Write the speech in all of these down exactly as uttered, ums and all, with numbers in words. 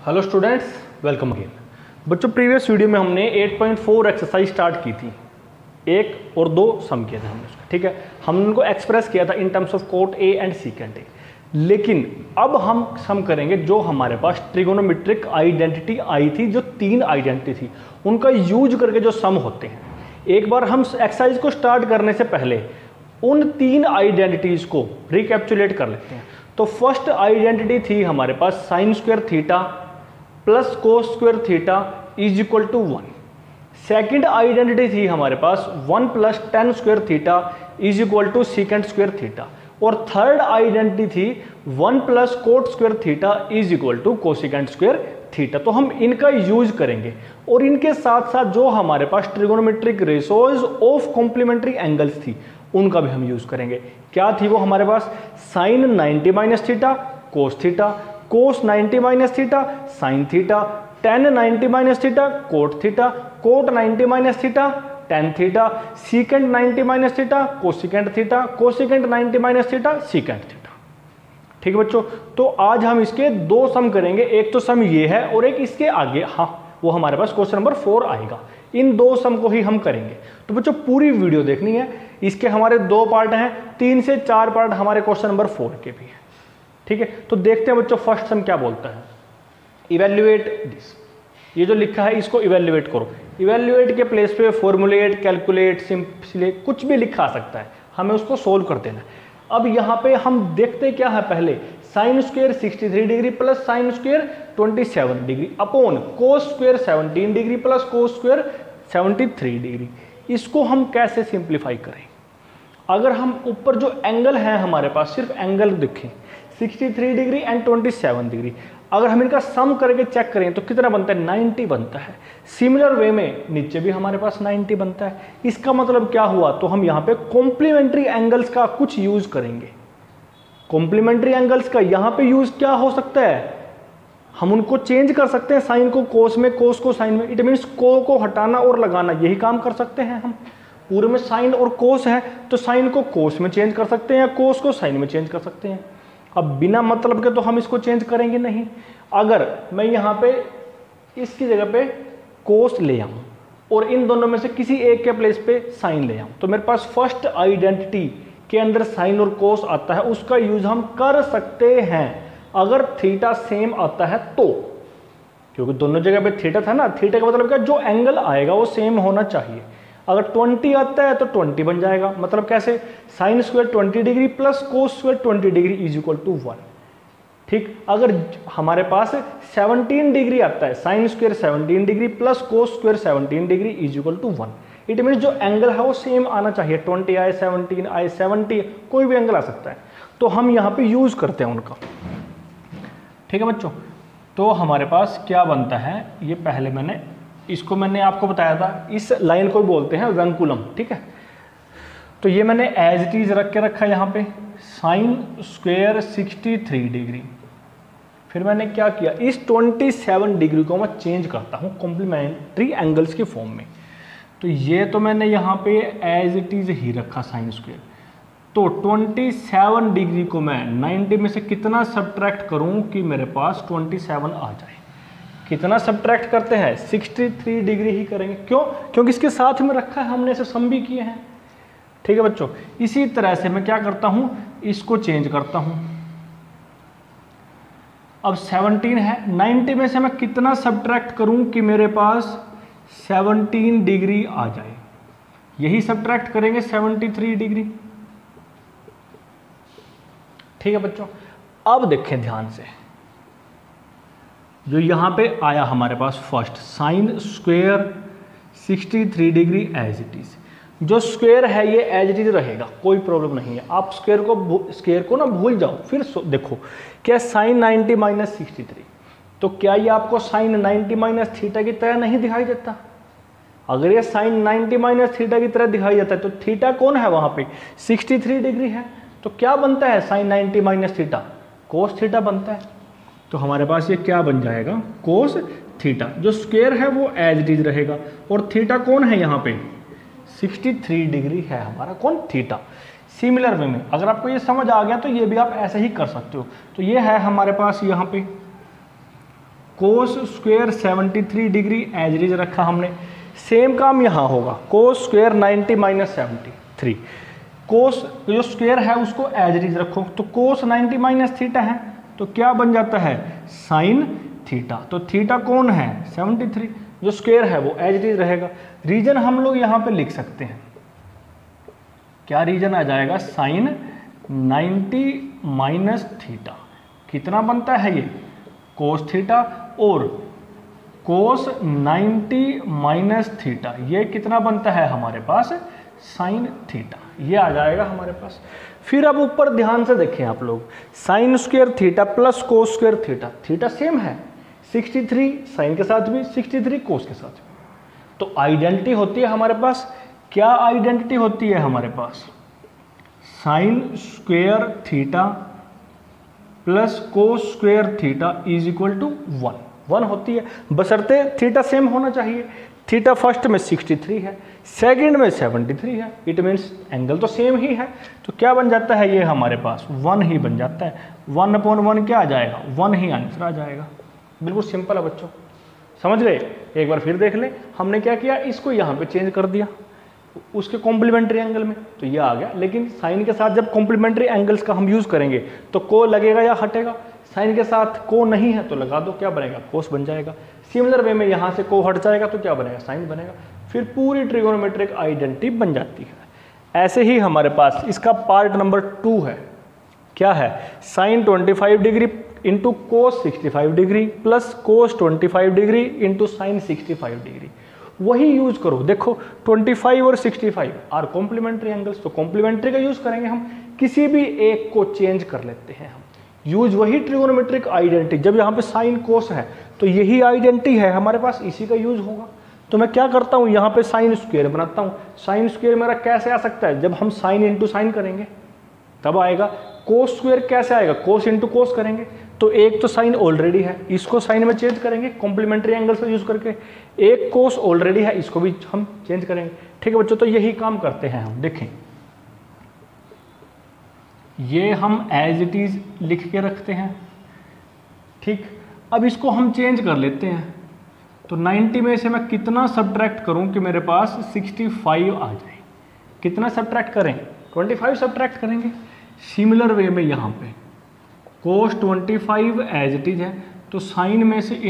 Hello students, welcome again. बच्चों, previous video में हमने eight point four exercise start की थी। एक और दो सम किए थे हमने उसका, ठीक है। हमने उनको एक्सप्रेस किया था in terms of cot A and secant A. लेकिन अब हम सम करेंगे जो हमारे पास ट्रिगोनोमेट्रिक आइडेंटिटी आई थी, जो तीन आइडेंटिटी थी, उनका यूज करके जो सम होते हैं। एक बार हम एक्सरसाइज को स्टार्ट करने से पहले उन तीन आइडेंटिटीज को रिकैप्चुलेट कर लेते हैं। तो फर्स्ट आइडेंटिटी थी हमारे पास sine square theta plus cos square theta is equal to one. Second identity थी हमारे पास one plus tan square theta is equal to secant square theta. और थर्ड आइडेंटिटी थी one plus cot square theta is equal to cosecant square theta. तो हम इनका use करेंगे और इनके साथ साथ जो हमारे पास trigonometric ratios of complementary angles थी उनका भी हम यूज करेंगे। क्या थी वो हमारे पास? Sine ninety minus theta cos theta, cos ninety minus theta sine theta, tan ninety minus theta cot theta, cot ninety minus theta tan theta, secant ninety minus theta cosecant theta, cosecant ninety minus theta secant theta. ठीक है बच्चों, तो आज हम इसके दो सम करेंगे। एक तो सम ये है और एक इसके आगे, हाँ वो हमारे पास क्वेश्चन नंबर फोर आएगा। इन दो सम को ही हम करेंगे। तो बच्चों पूरी वीडियो देखनी है। इसके हमारे दो पार्ट हैं, तीन से चार पार्ट हमारे क्वेश्चन नंबर फोर के भी हैं। ठीक है, तो देखते हैं बच्चों फर्स्ट सम क्या बोलता है। इवेल्युएट दिस, ये जो लिखा है इसको इवेल्युएट करो। इवेल्युएट के प्लेस पे फॉर्मुलेट, कैलकुलेट, सिंपलेट कुछ भी लिखा आ सकता है, हमें उसको सोल्व कर देना है। अब यहाँ पे हम देखते क्या है, पहले sine square sixty three degree plus sine square twenty seven degree upon cos square seventeen degree plus cos square seventy three degree. इसको हम कैसे सिंप्लीफाई करें? अगर हम ऊपर जो एंगल है हमारे पास, सिर्फ एंगल देखें sixty three degree and twenty seven degree, अगर हम इनका सम करके चेक करें तो कितना बनता है? नाइंटी बनता है। सिमिलर वे में नीचे भी हमारे पास नाइंटी बनता है। इसका मतलब क्या हुआ? तो हम यहाँ पे कॉम्प्लीमेंट्री एंगल्स का कुछ यूज करेंगे। कॉम्प्लीमेंट्री एंगल्स का यहाँ पे यूज क्या हो सकता है? हम उनको चेंज कर सकते हैं, साइन को कोस में, कोस को साइन में। इट मीन्स को को हटाना और लगाना, यही काम कर सकते हैं हम। पूरे में साइन और कोस है तो साइन को कोस में चेंज कर सकते हैं या कोस को साइन में चेंज कर सकते हैं। अब बिना मतलब के तो हम इसको चेंज करेंगे नहीं। अगर मैं यहाँ पे इसकी जगह पे कोस ले आऊँ और इन दोनों में से किसी एक के प्लेस पे साइन ले आऊँ, तो मेरे पास फर्स्ट आइडेंटिटी के अंदर साइन और कोस आता है, उसका यूज हम कर सकते हैं अगर थीटा सेम आता है तो। क्योंकि दोनों जगह पे थीटा था ना, थीटा का मतलब क्या? जो एंगल आएगा वो सेम होना चाहिए। अगर ट्वेंटी आता है तो ट्वेंटी बन जाएगा। मतलब कैसे? Sine square twenty degree plus cos square twenty degree is equal to one. ठीक, अगर हमारे पास सेवनटीन डिग्री आता है, sine square seventeen degree plus cos square seventeen degree is equal to one. It mean जो एंगल है वो same आना चाहिए। ट्वेंटी आए, सेवनटीन आए, सेवेंटी, कोई भी एंगल आ सकता है। तो हम यहाँ पे यूज करते हैं उनका। ठीक है बच्चों, तो हमारे पास क्या बनता है, ये पहले मैंने इसको मैंने आपको बताया था। इस लाइन को बोलते हैं वेंकुलम। ठीक है, तो ये मैंने एज इट इज रख के रखा है यहाँ पे sine square sixty three degree. फिर मैंने क्या किया, इस ट्वेंटी सेवन डिग्री को मैं चेंज करता हूँ कॉम्प्लीमेंट्री एंगल्स के फॉर्म में। तो ये तो मैंने यहाँ पे एज इट इज ही रखा साइन स्क्वायर। तो ट्वेंटी सेवन डिग्री को मैं नाइंटी में से कितना सब्ट्रैक्ट करूँ कि मेरे पास ट्वेंटी सेवन आ जाए? कितना सब्ट्रैक्ट करते हैं? सिक्सटी थ्री डिग्री ही करेंगे। क्यों? क्योंकि इसके साथ में रखा है, हमने इसे सम भी किए हैं। ठीक है बच्चों, इसी तरह से मैं क्या करता हूं, इसको चेंज करता हूं। अब सेवनटीन है, नाइंटी में से मैं कितना सब्ट्रैक्ट करूं कि मेरे पास सेवनटीन डिग्री आ जाए? यही सब्ट्रैक्ट करेंगे सेवेंटी थ्री डिग्री। ठीक है बच्चों, अब देखें ध्यान से, जो यहां पे आया हमारे पास first sine square sixty three degree as it is. जो स्क्वायर है ये एज इट इज रहेगा, कोई प्रॉब्लम नहीं है। आप स्क्वायर को स्क्वायर को ना भूल जाओ। फिर देखो क्या sine ninety minus sixty three, तो क्या ये आपको साइन नाइंटी माइनस थीटा की तरह नहीं दिखाई देता? अगर ये साइन नाइंटी माइनस थीटा की तरह दिखाई देता है तो थीटा कौन है वहां पे? सिक्सटी थ्री डिग्री है। तो क्या बनता है sine ninety minus theta? Cos theta बनता है। तो हमारे पास ये क्या बन जाएगा? कोस थीटा। जो स्क्वायर है वो एज इट इज रहेगा और थीटा कौन है यहाँ पे? सिक्सटी थ्री डिग्री है हमारा कौन? थीटा। सिमिलर वे में अगर आपको ये समझ आ गया तो ये भी आप ऐसे ही कर सकते हो। तो ये है हमारे पास यहाँ पे cos square seventy three degree as it is रखा हमने। सेम काम यहाँ होगा, cos square ninety minus seventy three, cos जो स्क्वायर है उसको एज इट इज रखो, तो कोस नाइन्टी माइनस थीटा है तो क्या बन जाता है साइन थीटा। तो थीटा कौन है सेवेंटी थ्री, जो स्क्वायर है वो एज इट इज रहेगा। रीजन हम लोग यहाँ पे लिख सकते हैं, क्या रीजन आ जाएगा साइन नाइन्टी माइनस थीटा, कितना बनता है ये कोस थीटा, और कोस नाइन्टी माइनस थीटा ये कितना बनता है हमारे पास साइन थीटा, ये आ जाएगा हमारे पास। फिर अब ऊपर ध्यान से देखें आप लोग, sine square theta plus cos square theta, theta same है सिक्सटी थ्री साइन के साथ भी सिक्सटी थ्री कोस के साथ भी, तो आइडेंटिटी होती है हमारे पास। क्या आइडेंटिटी होती है हमारे पास sine square theta plus cos square theta is equal to one, one होती है, बशर्ते थीटा सेम होना चाहिए। थीटा फर्स्ट में सिक्सटी थ्री है, सेकंड में सेवेंटी थ्री है, इट मीन्स एंगल तो सेम ही है, तो क्या बन जाता है ये हमारे पास वन ही बन जाता है। वन अपॉन वन क्या आ जाएगा, वन ही आंसर आ जाएगा। बिल्कुल सिंपल है बच्चों, समझ गए। एक बार फिर देख लें, हमने क्या किया, इसको यहाँ पे चेंज कर दिया उसके कॉम्प्लीमेंट्री एंगल में, तो ये आ गया। लेकिन साइन के साथ जब कॉम्प्लीमेंट्री एंगल्स का हम यूज़ करेंगे तो को लगेगा या हटेगा, साइन के साथ को नहीं है तो लगा दो, क्या बनेगा कोस बन जाएगा। सिमिलर वे में यहाँ से को हट जाएगा तो क्या बनेगा साइन बनेगा, फिर पूरी ट्रिगोनोमेट्रिक आइडेंटिटी बन जाती है। ऐसे ही हमारे पास इसका पार्ट नंबर टू है, क्या है sine twenty five degree into cos sixty five degree plus cos twenty five degree into sine sixty five degree. वही यूज करो, देखो पच्चीस और पैंसठ आर कॉम्प्लीमेंट्री एंगल्स, तो कॉम्प्लीमेंट्री का यूज करेंगे हम, किसी भी एक को चेंज कर लेते हैं हम, यूज वही ट्रिगोनोमेट्रिक आइडेंटिटी। जब यहाँ पे साइन कोस है तो यही आइडेंटिटी है हमारे पास, इसी का यूज होगा। तो मैं क्या करता हूँ, यहाँ पे साइन स्क्वायर बनाता हूँ। साइन स्क्वायर मेरा कैसे आ सकता है, जब हम साइन इंटू साइन करेंगे तब आएगा। कोस स्क्वायर कैसे आएगा, कोस इंटू कोस करेंगे, तो एक तो साइन ऑलरेडी है, इसको साइन में चेंज करेंगे कॉम्प्लीमेंट्री एंगल से यूज करके। एक कोस ऑलरेडी है, इसको भी हम चेंज करेंगे। ठीक है बच्चों, तो यही काम करते हैं हम। देखें, ये हम एज इट इज लिख के रखते हैं, ठीक। अब इसको हम चेंज कर लेते हैं, तो नब्बे में से मैं कितना सब्ट्रैक्ट करूं कि मेरे पास पैंसठ आ जाए। कितना सब्ट्रैक्ट करें, पच्चीस सब्ट्रैक्ट करेंगे। सिमिलर वे में यहाँ पे कोस पच्चीस एज इट इज है, तो साइन में से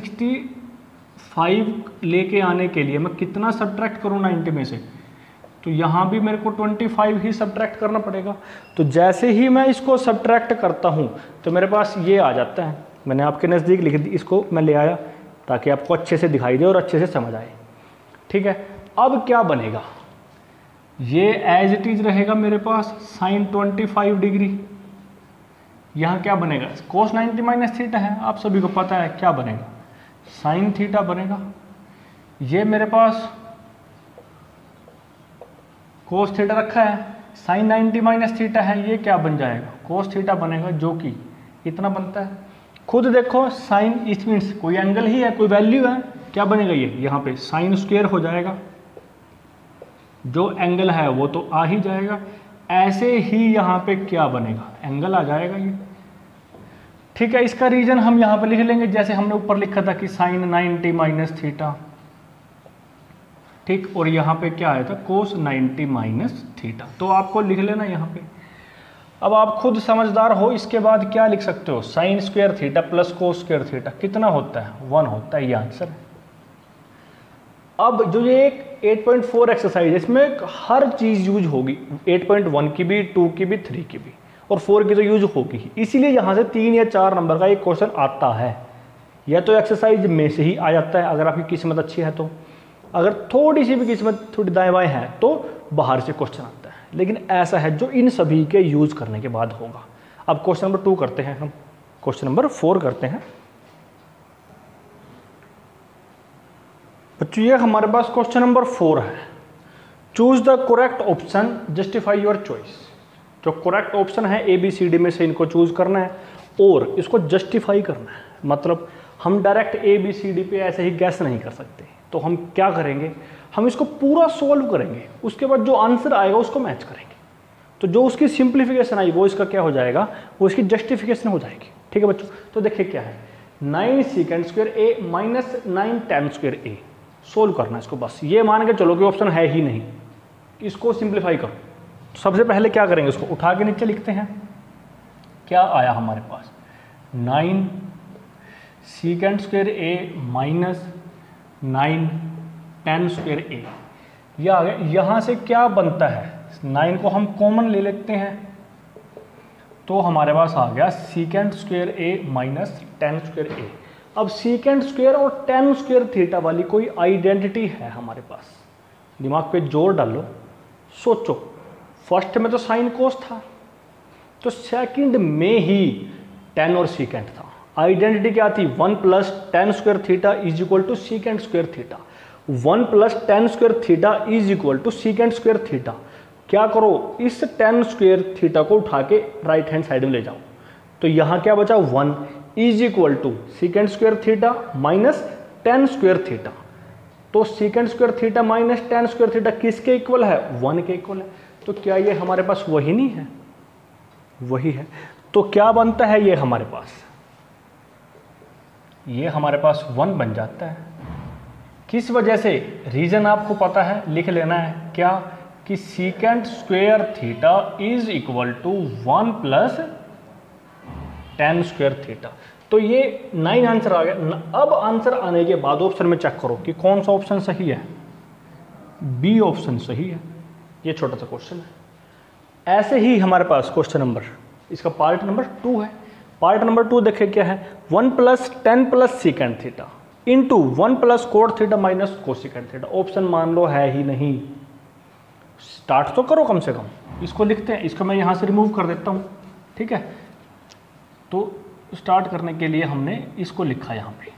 पैंसठ लेके आने के लिए मैं कितना सब्ट्रैक्ट करूं नब्बे में से, तो यहाँ भी मेरे को पच्चीस ही सब्ट्रैक्ट करना पड़ेगा। तो जैसे ही मैं इसको सब्ट्रैक्ट करता हूँ तो मेरे पास ये आ जाता है। मैंने आपके नज़दीक लिख दी, इसको मैं ले आया ताकि आपको अच्छे से दिखाई दे और अच्छे से समझ आए। ठीक है, अब क्या बनेगा, ये एज इट इज रहेगा मेरे पास साइन पच्चीस डिग्री। यहाँ क्या बनेगा, कोस नाइन्टी माइनस थीटा है, आप सभी को पता है क्या बनेगा, साइन थीटा बनेगा। ये मेरे पास कोस थीटा रखा है, साइन नाइन्टी माइनस थीटा है, ये क्या बन जाएगा कोस थीटा बनेगा, जो कि इतना बनता है। खुद देखो साइन इट मीन्स कोई एंगल ही है, कोई वैल्यू है, क्या बनेगा ये यहाँ पे साइन स्क्वायर हो जाएगा, जो एंगल है वो तो आ ही जाएगा। ऐसे ही यहाँ पे क्या बनेगा, एंगल आ जाएगा ये। ठीक है, इसका रीजन हम यहाँ पे लिख लेंगे, जैसे हमने ऊपर लिखा था कि साइन नाइन्टी माइनस थीटा, ठीक, और यहाँ पे क्या आया था कोस नाइन्टी माइनस थीटा, तो आपको लिख लेना यहाँ पे। अब आप खुद समझदार हो, इसके बाद क्या लिख सकते हो, sine square theta plus cos square theta कितना होता है, वन होता है, ये आंसर है। अब जो ये एक एट पॉइंट फोर एक्सरसाइज, इसमें हर चीज़ यूज होगी, एट पॉइंट वन की भी, टू की भी, थ्री की भी, और फोर की तो यूज होगी ही। इसीलिए यहाँ से तीन या चार नंबर का एक क्वेश्चन आता है, या तो एक्सरसाइज में से ही आ जाता है अगर आपकी किस्मत अच्छी है तो, अगर थोड़ी सी भी किस्मत थोड़ी दाएं बाएं है तो बाहर से क्वेश्चन आता है। लेकिन ऐसा है जो इन सभी के यूज करने के बाद होगा। अब क्वेश्चन नंबर टू करते हैं हम, क्वेश्चन नंबर फोर करते हैं बच्चों। ये हमारे पास क्वेश्चन नंबर फोर है, choose the correct option, justify your choice. जो करेक्ट ऑप्शन है ए बी सी डी में से इनको चूज करना है और इसको जस्टिफाई करना है। मतलब हम direct A B C D पे ऐसे ही गैस नहीं कर सकते, तो हम क्या करेंगे, हम इसको पूरा सोल्व करेंगे, उसके बाद जो आंसर आएगा उसको मैच करेंगे। तो जो उसकी सिंप्लीफिकेशन आई वो इसका क्या हो जाएगा, वो इसकी जस्टिफिकेशन हो जाएगी। ठीक है बच्चों, तो देखिए क्या है, nine secant square A minus nine tan square A. Solve करना है इसको, बस ये मान के चलो कि ऑप्शन है ही नहीं, इसको सिंप्लीफाई करो। सबसे पहले क्या करेंगे, इसको उठा के नीचे लिखते हैं। क्या आया हमारे पास, nine secant square A minus nine tan square A, यह आ गया। यहाँ से क्या बनता है, नाइन को हम कॉमन ले लेते हैं तो हमारे पास आ गया secant square A minus tan square A. अब सीकेंड स्क्वायर और टेन स्क्वायर थीटा वाली कोई आइडेंटिटी है हमारे पास, दिमाग पे जोर डालो, सोचो। फर्स्ट में तो साइन कोस था, तो सेकंड में ही टेन और सीकेंड था। आइडेंटिटी क्या थी, one plus tan square theta is equal to secant square theta. One plus tan square theta is equal to secant square theta. क्या करो, इस टेन स्क्वायर थीटा को उठा के राइट हैंड साइड में ले जाओ, तो यहाँ क्या बचा, one is equal to secant square theta minus tan square theta. तो secant square theta minus tan square theta किसके इक्वल है, वन के इक्वल है। तो क्या ये हमारे पास वही नहीं है, वही है। तो क्या बनता है ये हमारे पास, ये हमारे पास वन बन जाता है। किस वजह से, रीजन आपको पता है, लिख लेना है क्या, कि secant square theta is equal to one plus tan square theta. तो ये नाइन आंसर आ गया। अब आंसर आने के बाद ऑप्शन में चेक करो कि कौन सा ऑप्शन सही है, बी ऑप्शन सही है। ये छोटा सा क्वेश्चन है। ऐसे ही हमारे पास क्वेश्चन नंबर, इसका पार्ट नंबर टू है। पार्ट नंबर टू देखे क्या है, one plus tan plus secant theta into one plus cot theta minus cosecant theta. Option मान लो है ही नहीं, स्टार्ट तो करो कम से कम। इसको लिखते हैं, इसको मैं यहाँ से रिमूव कर देता हूँ, ठीक है। तो स्टार्ट करने के लिए हमने इसको लिखा यहाँ पे,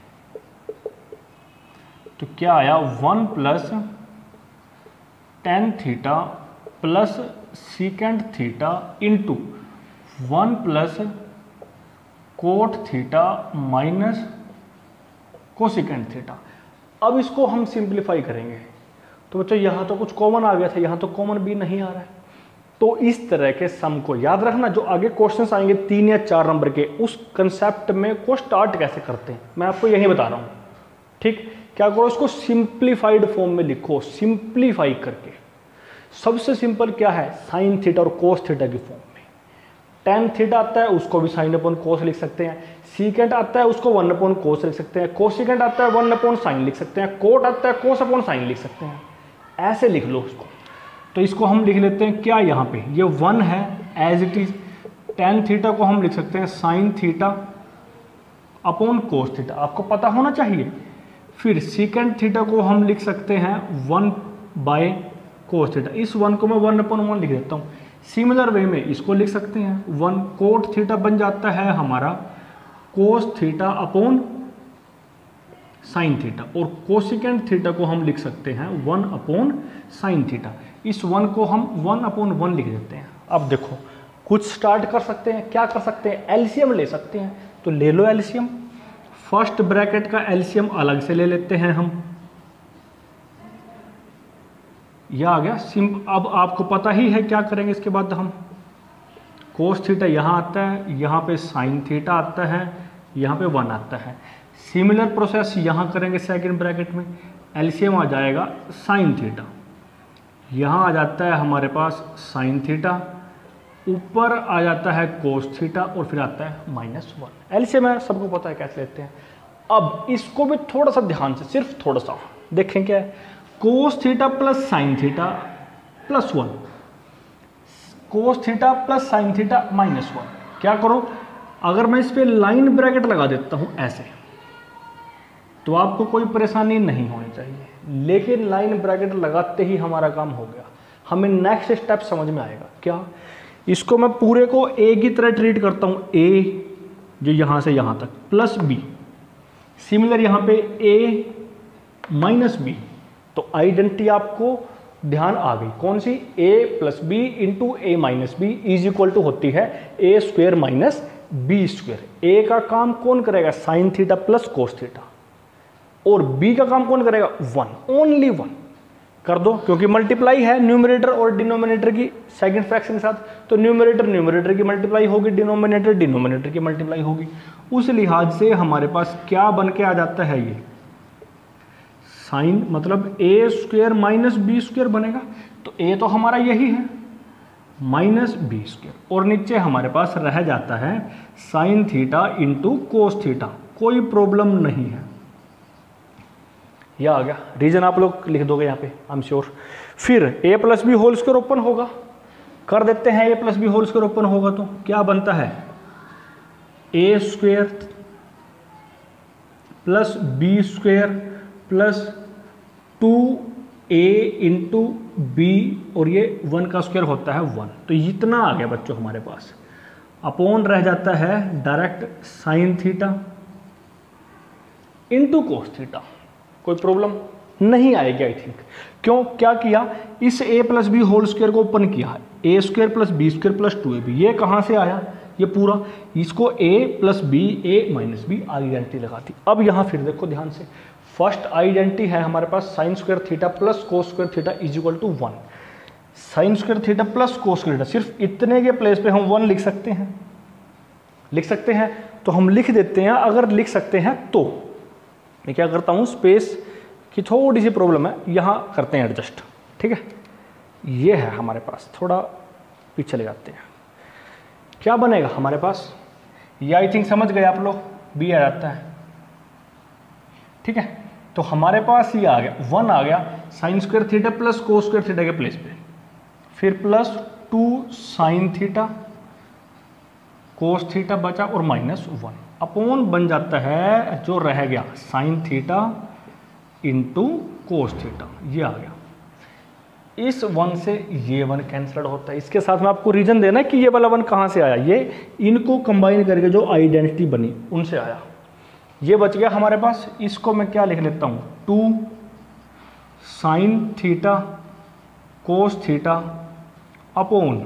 तो क्या आया, one plus tan theta plus secant theta into one plus cot theta minus cosecant theta. अब इसको हम सिंप्लीफाई करेंगे, तो बच्चों यहाँ तो कुछ कॉमन आ गया था, यहाँ तो कॉमन भी नहीं आ रहा है। तो इस तरह के सम को याद रखना, जो आगे क्वेश्चंस आएंगे तीन या चार नंबर के, उस कंसेप्ट में को स्टार्ट कैसे करते हैं मैं आपको यही बता रहा हूँ, ठीक। क्या करो, इसको सिंप्लीफाइड फॉर्म में लिखो, सिंप्लीफाई करके। सबसे सिंपल क्या है, साइन थीटा और कोस थीटा की फॉर्म में। टेन थीटा आता है उसको भी साइन अपॉन कोस लिख सकते हैं, सीकेंड आता है उसको वन अपॉन कोस लिख सकते हैं, कोसिकेंड आता है वन अपॉन साइन लिख सकते हैं, कोट आता है कोस अपॉन साइन लिख सकते हैं। ऐसे लिख लो उसको। तो इसको हम लिख लेते हैं क्या, यहाँ पे ये वन है as it is. Tan theta को हम लिख सकते हैं sine theta upon cos theta, आपको पता होना चाहिए। फिर सीकेंड थीटा को हम लिख सकते हैं वन बाय कोस थीटा। इस वन को मैं वन अपॉन वन लिख देता हूँ। सिमिलर वे में इसको लिख सकते हैं, वन कोट थीटा बन जाता है हमारा cos theta upon sine theta, और कोसिकेंड थीटा को हम लिख सकते हैं वन अपॉन साइन थीटा। इस वन को हम वन अपॉन वन लिख देते हैं। अब देखो, कुछ स्टार्ट कर सकते हैं, क्या कर सकते हैं, एलसीएम ले सकते हैं। तो ले लो एलसीएम, फर्स्ट ब्रैकेट का एलसीएम अलग से ले लेते हैं हम, यह आ गया सिंप। अब आपको पता ही है क्या करेंगे इसके बाद हम, कोस थीटा यहाँ आता है, यहाँ पे साइन थीटा आता है, यहाँ पे वन आता है। सिमिलर प्रोसेस यहाँ करेंगे सेकंड ब्रैकेट में, एलसीएम आ जाएगा साइन थीटा, यहाँ आ जाता है हमारे पास साइन थीटा, ऊपर आ जाता है कोस थीटा, और फिर आता है माइनस वन। एलसीएम है, सबको पता है कैसे लेते हैं। अब इसको भी थोड़ा सा ध्यान से, सिर्फ थोड़ा सा देखें क्या है, cos theta plus sine theta plus one, cos theta plus sine theta minus one. क्या करो, अगर मैं इस पर लाइन ब्रैकेट लगा देता हूँ ऐसे, तो आपको कोई परेशानी नहीं होनी चाहिए, लेकिन लाइन ब्रैकेट लगाते ही हमारा काम हो गया। हमें नेक्स्ट स्टेप समझ में आएगा क्या, इसको मैं पूरे को ए की तरह ट्रीट करता हूँ, ए जो यहाँ से यहाँ तक प्लस बी, सिमिलर यहाँ पे ए माइनस बी। तो आइडेंटिटी आपको ध्यान आ गई, कौन सी, a plus B into A minus B is equal to होती है A square minus B square. A का काम कौन करेगा, sine theta plus cos theta, और b का काम कौन करेगा, वन, ओनली वन। कर दो, क्योंकि मल्टीप्लाई है न्यूमरेटर और डिनोमिनेटर की सेकंड फ्रैक्शन के साथ, तो न्यूमरेटर न्यूमरेटर की मल्टीप्लाई होगी, डिनोमिनेटर डिनोमिनेटर की मल्टीप्लाई होगी। उस लिहाज से हमारे पास क्या बन के आ जाता है, ये साइन मतलब A square minus B square बनेगा। तो ए तो हमारा यही है माइनस बी स्क्वेयर, और नीचे हमारे पास रह जाता है sine theta into cos theta. कोई प्रॉब्लम नहीं है, यह आ गया। रीजन आप लोग लिख दोगे यहाँ पे, आई एम श्योर। फिर A plus B whole square open होगा, कर देते हैं। A plus B whole square open होगा तो क्या बनता है, A square plus B square plus two A into B, और ये वन का स्क्वायर होता है वन। तो इतना आ गया बच्चों हमारे पास। अपॉन रह जाता है direct sine theta into cos theta. कोई प्रॉब्लम नहीं आएगी आई थिंक। क्यों, क्या किया, इस A plus B whole square को ओपन किया है, A square plus B square plus two A B. ये कहाँ से आया, ये पूरा, इसको A plus B A minus B identity लगा दी। अब यहाँ फिर देखो ध्यान से, फर्स्ट आइडेंटिटी है हमारे पास sine square theta plus cos square theta is equal to one. Sine square theta plus cos square theta, सिर्फ इतने के प्लेस पे हम वन लिख सकते हैं, लिख सकते हैं तो हम लिख देते हैं। अगर लिख सकते हैं तो मैं क्या करता हूँ, स्पेस की थोड़ी सी प्रॉब्लम है, यहाँ करते हैं एडजस्ट, ठीक है। ये है हमारे पास, थोड़ा पीछे चले जाते हैं। क्या बनेगा हमारे पास, ये आई थिंक समझ गए आप लोग, बी आ जाता है, ठीक है। तो हमारे पास ये आ गया, वन आ गया sine square theta plus cos square theta के प्लेस पे, फिर plus two sine theta cos theta बचा और माइनस वन, अपॉन बन जाता है जो रह गया sine theta into cos theta. ये आ गया, इस वन से ये वन कैंसल्ड होता है। इसके साथ में आपको रीजन देना है कि ये वाला वन कहाँ से आया, ये इनको कंबाइन करके जो आइडेंटिटी बनी उनसे आया। ये बच गया हमारे पास, इसको मैं क्या लिख लेता हूँ, two sine theta cos theta upon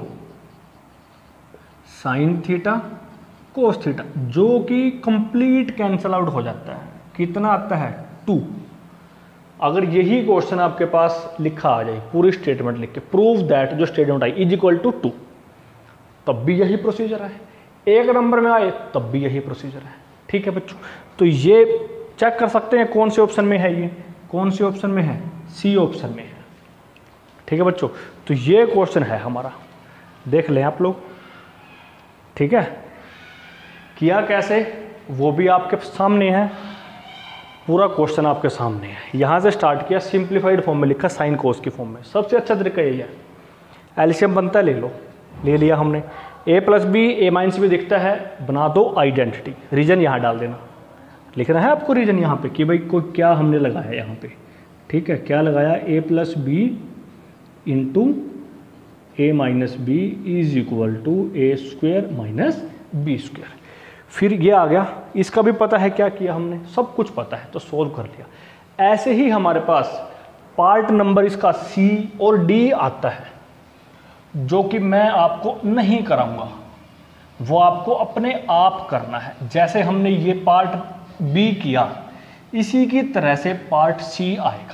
sine theta cos theta, जो कि कंप्लीट कैंसल आउट हो जाता है। कितना आता है, टू। अगर यही क्वेश्चन आपके पास लिखा आ जाए, पूरी स्टेटमेंट लिख के प्रूव दैट, जो statement I is equal to two, तब भी यही प्रोसीजर है। एक नंबर में आए तब भी यही प्रोसीजर है, ठीक है बच्चों। तो ये चेक कर सकते हैं कौन से ऑप्शन में है, ये कौन से ऑप्शन में है, सी ऑप्शन में है, ठीक है बच्चों। तो ये क्वेश्चन है हमारा, देख लें आप लोग, ठीक है। किया कैसे वो भी आपके सामने है, पूरा क्वेश्चन आपके सामने है। यहाँ से स्टार्ट किया, सिंप्लीफाइड फॉर्म में लिखा साइन कोस की फॉर्म में। सबसे अच्छा तरीका यही है, एलसीएम बनता है ले लो, ले लिया हमने। A plus B A minus b दिखता है, बना दो आइडेंटिटी। रीजन यहाँ डाल देना, लिखना है आपको रीजन यहाँ पे कि भाई कोई क्या हमने लगाया यहाँ पे, ठीक है। क्या लगाया, a plus B into A minus B is equal to a square minus B square. फिर ये आ गया, इसका भी पता है क्या किया हमने, सब कुछ पता है तो सोल्व कर लिया। ऐसे ही हमारे पास पार्ट नंबर इसका सी और डी आता है, जो कि मैं आपको नहीं कराऊंगा, वो आपको अपने आप करना है। जैसे हमने ये पार्ट बी किया, इसी की तरह से पार्ट सी आएगा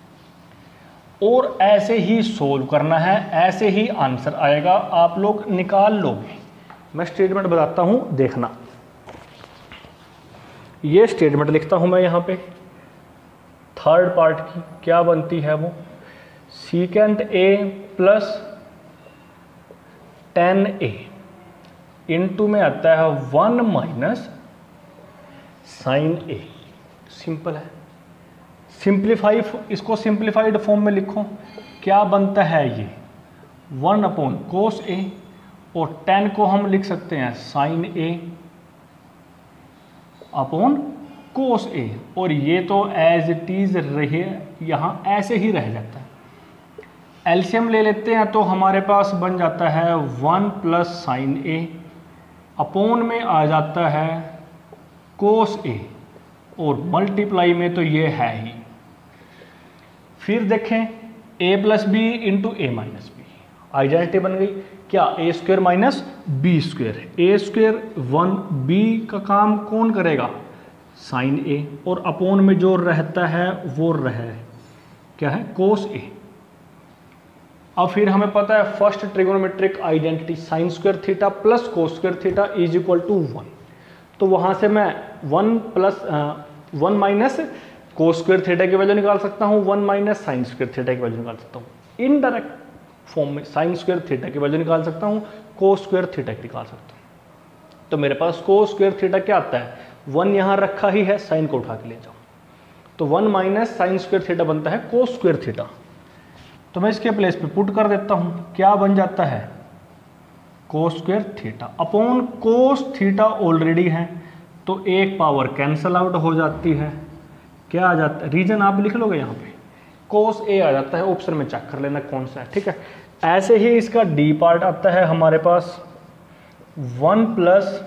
और ऐसे ही सोल्व करना है, ऐसे ही आंसर आएगा, आप लोग निकाल लोगे। मैं स्टेटमेंट बताता हूं, देखना। ये स्टेटमेंट लिखता हूं मैं यहाँ पे, थर्ड पार्ट की क्या बनती है वो, secant a plus tan a into में आता है one minus sine a. Simple है, सिंप्लीफाई, इसको सिंप्लीफाइड फॉर्म में लिखो, क्या बनता है ये, वन अपॉन कोस ए, और टेन को हम लिख सकते हैं साइन ए अपॉन कोस ए, और ये तो एज इट इज रहे, यहाँ ऐसे ही रह जाता है। एलसीएम ले लेते हैं तो हमारे पास बन जाता है one plus sine a, upon में आ जाता है कोस ए, और मल्टीप्लाई में तो ये है ही। फिर देखें a plus B into A minus B, identity बन गई क्या, a square minus B square. A square one, b का काम कौन करेगा, साइन ए, और अपॉन में जो रहता है वो रह क्या है, कोस ए। अब फिर हमें पता है first trigonometric identity sine square theta plus cos square theta is equal to one. तो वहाँ से मैं one plus one minus cos square theta की वैल्यू निकाल सकता हूँ, one minus sine square theta की वैल्यू निकाल सकता हूँ। इनडायरेक्ट फॉर्म में साइन स्क्वायर थीटा की वैल्यू निकाल सकता हूँ, कोस स्क्वायर थीटा की निकाल सकता हूँ। तो मेरे पास कोस स्क्वायर थीटा क्या आता है, वन यहाँ रखा ही है, साइन को उठा के ले जाओ, तो one minus sine square theta बनता है कोस स्क्वायर थीटा। तो मैं इसके प्लेस पे पुट कर देता हूँ, क्या बन जाता है cos square theta upon cos theta already है, तो एक पावर कैंसल आउट हो जाती है, क्या आ जाता है, रीजन आप लिख लोगे यहाँ पे कोस ए आ जाता है, ऑप्शन में चेक कर लेना कौन सा है, ठीक है। ऐसे ही इसका डी पार्ट आता है हमारे पास one plus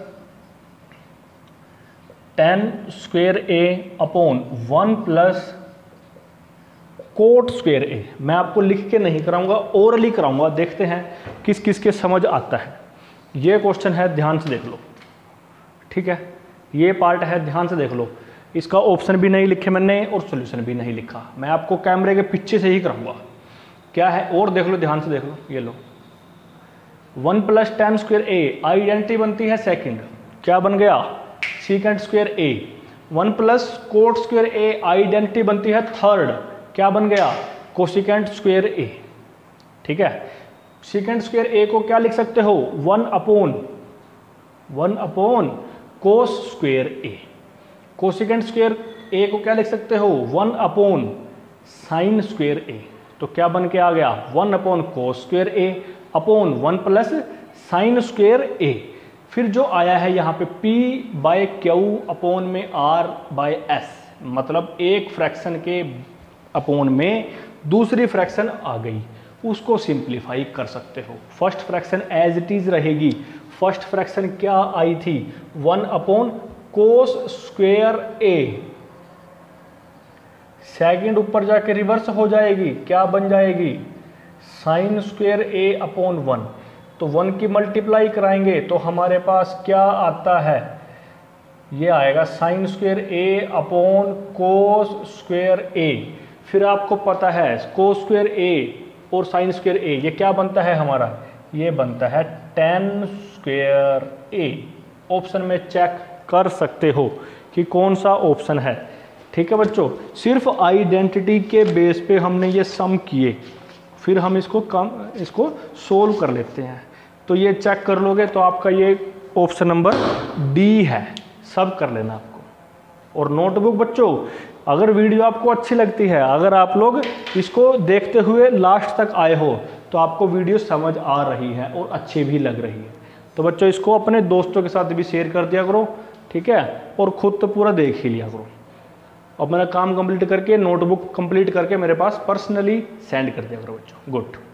tan square a upon one plus cot square a. मैं आपको लिख के नहीं कराऊंगा, ओरली कराऊंगा, देखते हैं किस किस के समझ आता है। ये क्वेश्चन है, ध्यान से देख लो, ठीक है, ये पार्ट है, ध्यान से देख लो। इसका ऑप्शन भी नहीं लिखे मैंने और सॉल्यूशन भी नहीं लिखा, मैं आपको कैमरे के पीछे से ही कराऊंगा। क्या है और देख लो, ध्यान से देख लो, ये लो one plus tan square a identity बनती है सेकंड, क्या बन गया secant square a. One plus cot square a identity बनती है थर्ड, क्या बन गया कोसिकेंट स्क्वेयर ए, ठीक है। सीकेंट स्क्वेयर ए को क्या लिख सकते हो, one upon one upon cos square a. Cosecant square a को क्या लिख सकते हो, one upon sine square a. तो क्या बन के आ गया, one upon cos square a upon one plus sine square a. फिर जो आया है यहाँ पे P बाय क्यू अपॉन में R बाय S, मतलब एक फ्रैक्शन के अपॉन में दूसरी फ्रैक्शन आ गई, उसको सिंप्लीफाई कर सकते हो। First fraction as it is रहेगी, फर्स्ट फ्रैक्शन क्या आई थी, one upon cos square a. Second ऊपर जाके रिवर्स हो जाएगी, क्या बन जाएगी sine square a upon one. तो वन की मल्टीप्लाई कराएंगे तो हमारे पास क्या आता है, ये आएगा sine square a upon cos square a. फिर आपको पता है कोस स्क्वेयर ए और साइन स्क्वेयर ए ये क्या बनता है हमारा, ये बनता है टेन स्क्वेयर ए। ऑप्शन में चेक कर सकते हो कि कौन सा ऑप्शन है, ठीक है बच्चों। सिर्फ आइडेंटिटी के बेस पे हमने ये सम किए, फिर हम इसको कम इसको सोल्व कर लेते हैं। तो ये चेक कर लोगे तो आपका ये ऑप्शन नंबर डी है, सब कर लेना आपको। और नोटबुक बच्चों, अगर वीडियो आपको अच्छी लगती है, अगर आप लोग इसको देखते हुए लास्ट तक आए हो तो आपको वीडियो समझ आ रही है और अच्छी भी लग रही है, तो बच्चों इसको अपने दोस्तों के साथ भी शेयर कर दिया करो, ठीक है। और खुद तो पूरा देख ही लिया करो। अब मेरा काम कंप्लीट करके नोटबुक कंप्लीट करके मेरे पास पर्सनली सेंड कर दिया करो बच्चों। गुड।